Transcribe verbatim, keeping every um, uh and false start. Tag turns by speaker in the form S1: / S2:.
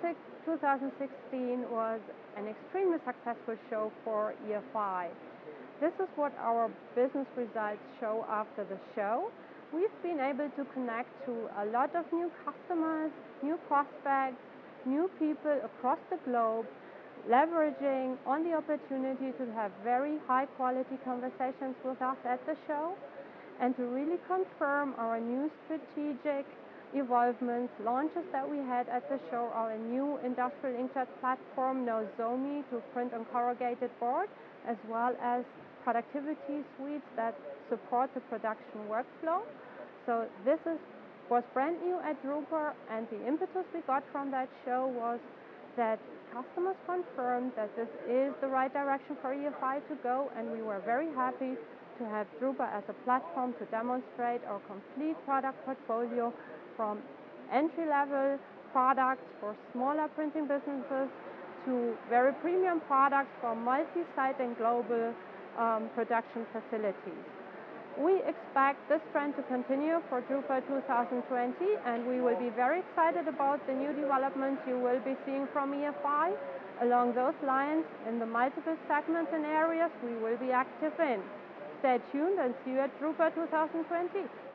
S1: two thousand sixteen was an extremely successful show for E F I. This is what our business results show after the show. We've been able to connect to a lot of new customers, new prospects, new people across the globe, leveraging on the opportunity to have very high quality conversations with us at the show, and to really confirm our new strategic evolvements, launches that we had at the show, our new industrial inkjet platform, Nozomi, to print on corrugated board, as well as productivity suites that support the production workflow. So this is, was brand new at Drupa, and the impetus we got from that show was that customers confirmed that this is the right direction for E F I to go, and we were very happy to have Drupa as a platform to demonstrate our complete product portfolio, from entry-level products for smaller printing businesses to very premium products for multi-site and global um, production facilities. We expect this trend to continue for Drupa two thousand twenty, and we will be very excited about the new developments you will be seeing from E F I. Along those lines, in the multiple segments and areas we will be active in. Stay tuned and see you at Drupa two thousand twenty.